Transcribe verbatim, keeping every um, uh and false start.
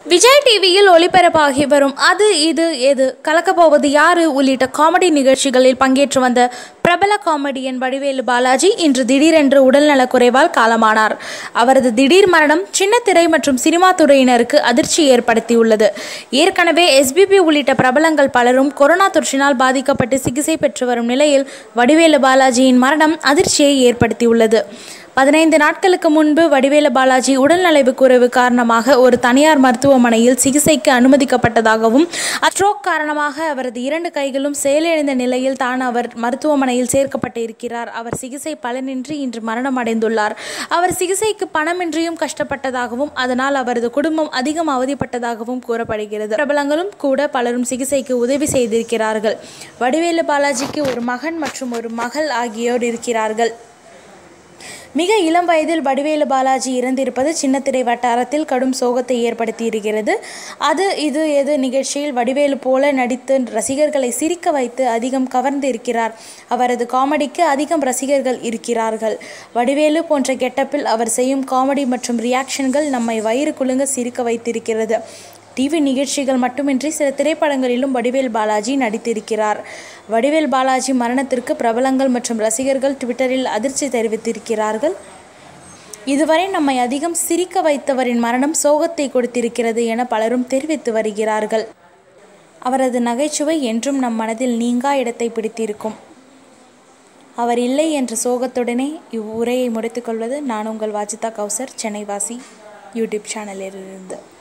விஜய் டிவியில் ஒளிபரப்பாகி வரும் அது இது எது கலக்கப்போவது யாரு உள்ளிட்ட காமெடி நிகழ்ச்சிகளில் பங்கேற்று வந்த பிரபல காமெடியன் வடிவேலு பாலாஜி இன்று திடீரென்று உடல்நலக்குறைவால் காலமானார். அவரது திடீர் மரணம் சின்ன திரை மற்றும் சினிமா துறையினருக்கு அதிர்ச்சி ஏற்படுத்தியுள்ளது. ஏற்கனவே எஸ்பிபி உள்ளிட்ட பிரபலங்கள் பலரும் கொரோனா தொற்றினால் பாதிக்கப்பட்டு சிகிச்சை பெற்று வரும் நிலையில் வடிவேலு பாலாஜியின் மரணம் அதிர்ச்சியை ஏற்படுத்தியுள்ளது. பதினைந்து நாட்களுக்கு முன்பு வடிவேலு பாலாஜி உடல்நலவு குறைவு காரணமாக ஒரு தனியார் மருத்துவமனையில் சிகிச்சைக்கு அனுமதிக்கப்பட்டதாகவும் ஸ்ட்ரோக் காரணமாக அவரது இரண்டு கைகளும் செயலிழந்த நிலையில் தான் அவர் மருத்துவமனையில் சேர்க்கப்பட்டு இருக்கிறார். அவர் சிகிச்சை பலனின்றி இன்று மரணம் அடைந்துள்ளார். அவர் சிகிச்சைக்கு பணமின்றியும் கஷ்டப்பட்டதாகவும் அதனால் அவரது குடும்பம் அதிகம் அவதிப்பட்டதாகவும் கூறப்படுகிறது. பிரபலங்களும் கூட பலரும் சிகிச்சைக்கு உதவி செய்திருக்கிறார்கள். வடிவேலு பாலாஜிக்கு ஒரு மகன் மற்றும் ஒரு மகள் ஆகியோர் இருக்கிறார்கள். மிக இளம் வயதில் வடிவேலு பாலாஜி இறந்திருப்பது சின்னத்திரை வட்டாரத்தில் கடும் சோகத்தை ஏற்படுத்தி இருக்கிறது. அது இது எது நிகழ்ச்சியில் வடிவேலு போல நடித்து ரசிகர்களை சிரிக்க வைத்து அதிகம் கவர்ந்து இருக்கிறார். அவரது காமெடிக்கு அதிகம் ரசிகர்கள் இருக்கிறார்கள். வடிவேலு போன்ற கெட்டப்பில் அவர் செய்யும் காமெடி மற்றும் ரியாக்ஷன்கள் நம்மை வயிறு குலுங்க சிரிக்க வைத்திருக்கிறது. டிவி நிகழ்ச்சிகள் மட்டுமின்றி சில திரைப்படங்களிலும் வடிவேல் பாலாஜி நடித்திருக்கிறார். வடிவேல் பாலாஜி மரணத்திற்கு பிரபலங்கள் மற்றும் ரசிகர்கள் ட்விட்டரில் அதிர்ச்சி தெரிவித்திருக்கிறார்கள். இதுவரை நம்மை அதிகம் சிரிக்க வைத்தவரின் மரணம் சோகத்தை கொடுத்திருக்கிறது என பலரும் தெரிவித்து வருகிறார்கள். அவரது நகைச்சுவை என்றும் நம் மனதில் நீங்கா இடத்தை பிடித்திருக்கும். அவர் இல்லை என்ற சோகத்துடனே இவ்வுரையை முடித்துக்கொள்வது நான் உங்கள் வாஜிதா கௌசர், சென்னை வாசி யூடியூப் சேனலிலிருந்து.